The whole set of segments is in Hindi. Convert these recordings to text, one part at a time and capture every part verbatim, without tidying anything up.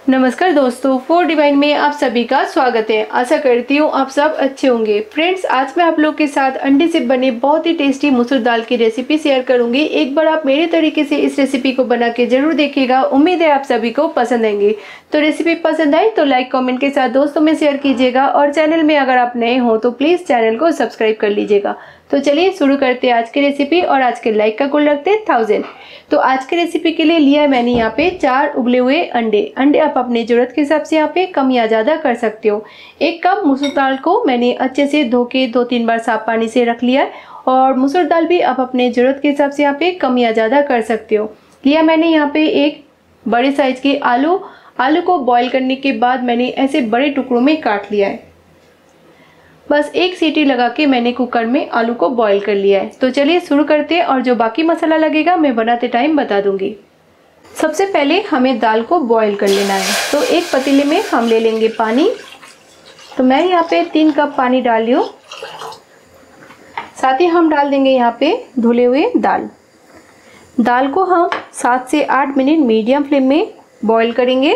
नमस्कार दोस्तों, फूड डिवाइन में आप सभी का स्वागत है। आशा करती हूँ आप सब अच्छे होंगे। फ्रेंड्स, आज मैं आप लोग के साथ अंडे से बने बहुत ही टेस्टी मसूर दाल की रेसिपी शेयर करूंगी। एक बार आप मेरे तरीके से इस रेसिपी को बना के जरूर देखिएगा। उम्मीद है आप सभी को पसंद आएंगी। तो रेसिपी पसंद आई तो लाइक कमेंट के साथ दोस्तों में शेयर कीजिएगा, और चैनल में अगर आप नए हो तो प्लीज़ चैनल को सब्सक्राइब कर लीजिएगा। तो चलिए शुरू करते हैं आज की रेसिपी, और आज के लाइक का गोल रखते हैं थाउजेंड। तो आज की रेसिपी के लिए लिया है मैंने यहाँ पे चार उबले हुए अंडे। अंडे आप अपनी ज़रूरत के हिसाब से यहाँ पे कम या ज़्यादा कर सकते हो। एक कप मसूर दाल को मैंने अच्छे से धो के दो तीन बार साफ पानी से रख लिया है, और मसूर दाल भी आप अपने ज़रूरत के हिसाब से यहाँ पे कम या ज़्यादा कर सकते हो। लिया मैंने यहाँ पे एक बड़े साइज के आलू। आलू को बॉईल करने के बाद मैंने ऐसे बड़े टुकड़ों में काट लिया है। बस एक सीटी लगा के मैंने कुकर में आलू को बॉईल कर लिया है। तो चलिए शुरू करते हैं, और जो बाकी मसाला लगेगा मैं बनाते टाइम बता दूंगी। सबसे पहले हमें दाल को बॉईल कर लेना है। तो एक पतीले में हम ले लेंगे पानी। तो मैं यहाँ पे तीन कप पानी डाल रही हूँ। साथ ही हम डाल देंगे यहाँ पे धुले हुए दाल। दाल को हम सात से आठ मिनट मीडियम फ्लेम में बॉईल करेंगे।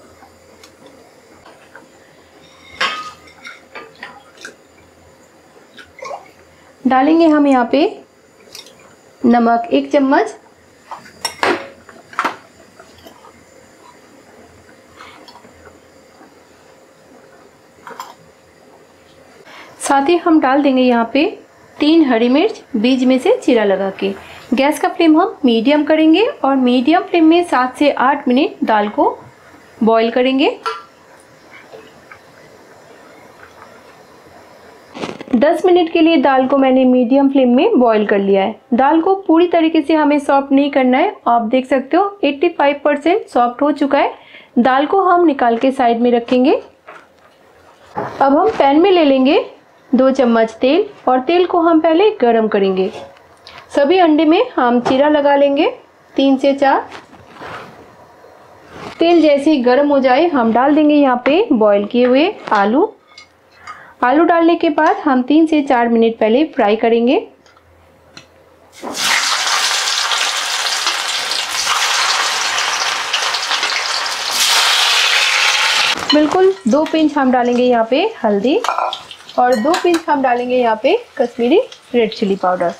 डालेंगे हम यहाँ पे नमक एक चम्मच, साथ ही हम डाल देंगे यहाँ पे तीन हरी मिर्च बीज में से चीरा लगा के। गैस का फ्लेम हम मीडियम करेंगे, और मीडियम फ्लेम में सात से आठ मिनट दाल को बॉईल करेंगे। दस मिनट के लिए दाल को मैंने मीडियम फ्लेम में बॉईल कर लिया है। दाल को पूरी तरीके से हमें सॉफ्ट नहीं करना है। आप देख सकते हो पचासी परसेंट सॉफ्ट हो चुका है। दाल को हम निकाल के साइड में रखेंगे। अब हम पैन में ले लेंगे दो चम्मच तेल, और तेल को हम पहले गरम करेंगे। सभी अंडे में हम चीरा लगा लेंगे तीन से चार। तेल जैसे ही गर्म हो जाए हम डाल देंगे यहाँ पे बॉईल किए हुए आलू। आलू डालने के बाद हम तीन से चार मिनट पहले फ्राई करेंगे। बिल्कुल दो पिंच हम डालेंगे यहाँ पे हल्दी, और दो पिंच हम डालेंगे यहाँ पे कश्मीरी रेड चिली पाउडर।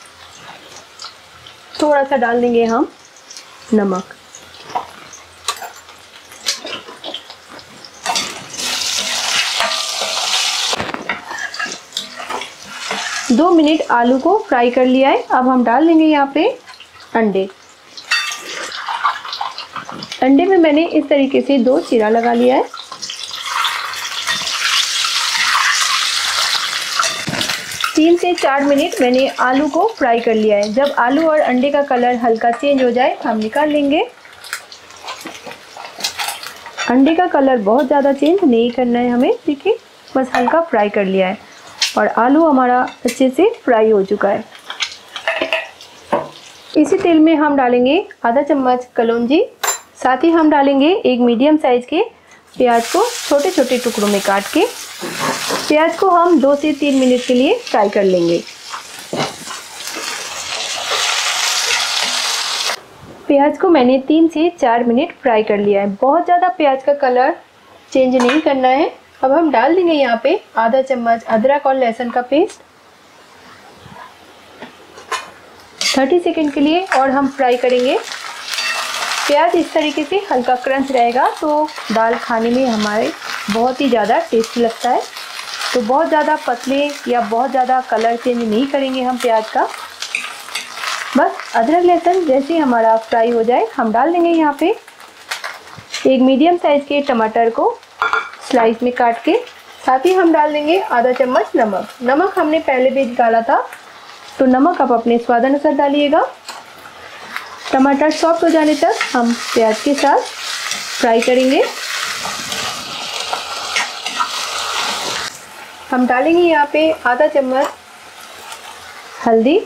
थोड़ा सा डाल देंगे हम नमक। दो मिनट आलू को फ्राई कर लिया है। अब हम डाल देंगे यहाँ पे अंडे। अंडे में मैंने इस तरीके से दो चीरा लगा लिया है। तीन से चार मिनट मैंने आलू को फ्राई कर लिया है। जब आलू और अंडे का कलर हल्का चेंज हो जाए हम निकाल लेंगे। अंडे का कलर बहुत ज़्यादा चेंज नहीं करना है हमें, देखिए बस हल्का फ्राई कर लिया है, और आलू हमारा अच्छे से फ्राई हो चुका है। इसी तेल में हम डालेंगे आधा चम्मच कलौंजी। साथ ही हम डालेंगे एक मीडियम साइज के प्याज को छोटे छोटे टुकड़ों में काट के। प्याज को हम दो से तीन मिनट के लिए फ्राई कर लेंगे। प्याज को मैंने तीन से चार मिनट फ्राई कर लिया है। बहुत ज़्यादा प्याज का कलर चेंज नहीं करना है। अब हम डाल देंगे यहाँ पे आधा चम्मच अदरक और लहसुन का पेस्ट। तीस सेकंड के लिए और हम फ्राई करेंगे। प्याज इस तरीके से हल्का क्रंच रहेगा तो दाल खाने में हमारे बहुत ही ज़्यादा टेस्टी लगता है। तो बहुत ज़्यादा पतले या बहुत ज़्यादा कलर चेंज नहीं करेंगे हम प्याज का। बस अदरक लहसुन जैसे हमारा फ्राई हो जाए हम डाल देंगे यहाँ पे एक मीडियम साइज के टमाटर को स्लाइस में काट के। साथ ही हम डाल देंगे आधा चम्मच नमक। नमक हमने पहले भी डाला था, तो नमक आप अपने स्वाद अनुसार डालिएगा। टमाटर सॉफ्ट हो जाने तक हम प्याज के साथ फ्राई करेंगे। हम डालेंगे यहाँ पे आधा चम्मच हल्दी,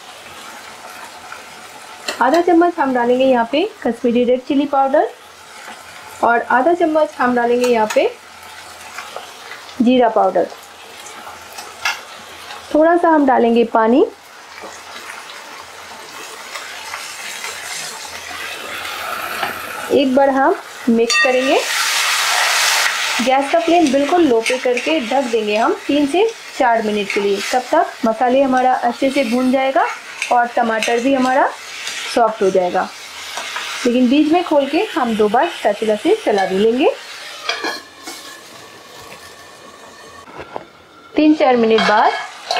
आधा चम्मच हम डालेंगे यहाँ पे कश्मीरी रेड चिली पाउडर, और आधा चम्मच हम डालेंगे यहाँ पे जीरा पाउडर। थोड़ा सा हम डालेंगे पानी। एक बार हम मिक्स करेंगे। गैस का फ्लेम बिल्कुल लो पे करके ढक देंगे हम तीन से चार मिनट के लिए। तब तक मसाले हमारा अच्छे से भून जाएगा और टमाटर भी हमारा सॉफ्ट हो जाएगा। लेकिन बीच में खोल के हम दो बार स्पैचुला से चला भी लेंगे। तीन चार मिनट बाद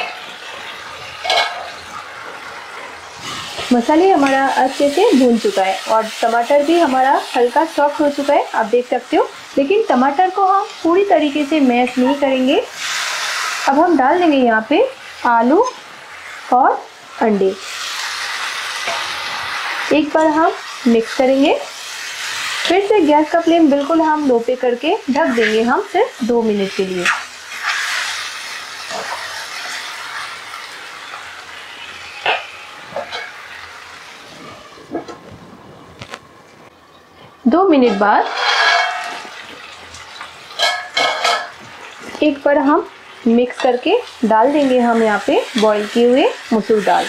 मसाले हमारा अच्छे से भून चुका है और टमाटर भी हमारा हल्का सॉफ्ट हो चुका है, आप देख सकते हो। लेकिन टमाटर को हम पूरी तरीके से मैश नहीं करेंगे। अब हम डाल देंगे यहाँ पे आलू और अंडे। एक बार हम मिक्स करेंगे। फिर से गैस का फ्लेम बिल्कुल हम लो पे करके ढक देंगे हम सिर्फ दो मिनट के लिए। दो मिनट बाद एक बार हम मिक्स करके डाल देंगे हम यहाँ पे बॉईल किए हुए मसूर दाल।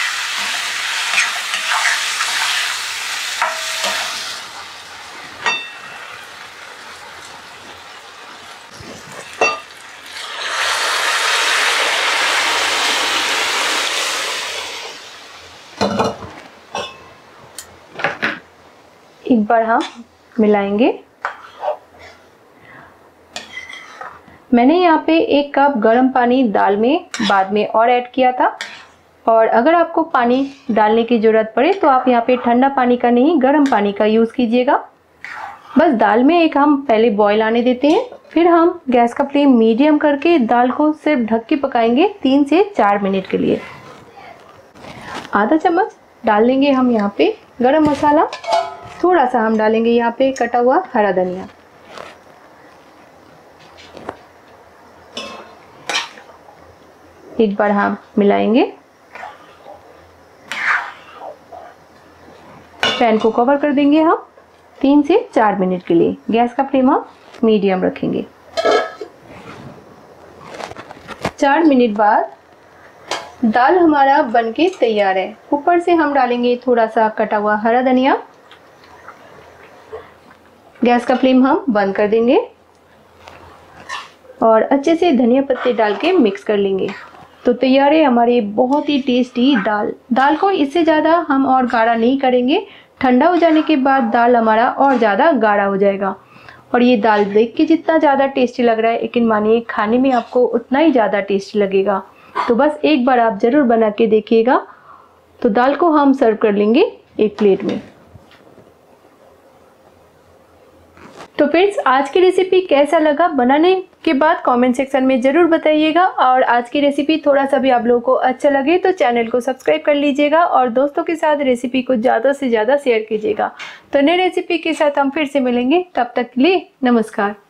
एक बार हम मिलाएंगे। मैंने यहाँ पे एक कप गर्म पानी दाल में बाद में और ऐड किया था, और अगर आपको पानी डालने की ज़रूरत पड़े तो आप यहाँ पे ठंडा पानी का नहीं गर्म पानी का यूज़ कीजिएगा। बस दाल में एक हम पहले बॉईल आने देते हैं, फिर हम गैस का फ्लेम मीडियम करके दाल को सिर्फ ढक के पकाएंगे तीन से चार मिनट के लिए। आधा चम्मच डाल देंगे हम यहाँ पे गरम मसाला। थोड़ा सा हम डालेंगे यहाँ पे कटा हुआ हरा धनिया। एक बार हम मिलाएंगे। पैन को कवर कर देंगे हम तीन से चार मिनट के लिए। गैस का फ्लेम हम मीडियम रखेंगे। चार मिनट बाद दाल हमारा बनके तैयार है। ऊपर से हम डालेंगे थोड़ा सा कटा हुआ हरा धनिया। गैस का फ्लेम हम बंद कर देंगे और अच्छे से धनिया पत्ते डाल के मिक्स कर लेंगे। तो तैयार है हमारी बहुत ही टेस्टी दाल। दाल को इससे ज़्यादा हम और गाढ़ा नहीं करेंगे। ठंडा हो जाने के बाद दाल हमारा और ज़्यादा गाढ़ा हो जाएगा। और ये दाल देख के जितना ज़्यादा टेस्टी लग रहा है, लेकिन मानिए खाने में आपको उतना ही ज़्यादा टेस्टी लगेगा। तो बस एक बार आप ज़रूर बना के देखिएगा। तो दाल को हम सर्व कर लेंगे एक प्लेट में। तो फ्रेंड्स, आज की रेसिपी कैसा लगा बनाने के बाद कमेंट सेक्शन में ज़रूर बताइएगा। और आज की रेसिपी थोड़ा सा भी आप लोगों को अच्छा लगे तो चैनल को सब्सक्राइब कर लीजिएगा और दोस्तों के साथ रेसिपी को ज़्यादा से ज़्यादा शेयर कीजिएगा। तो नई रेसिपी के साथ हम फिर से मिलेंगे, तब तक के लिए नमस्कार।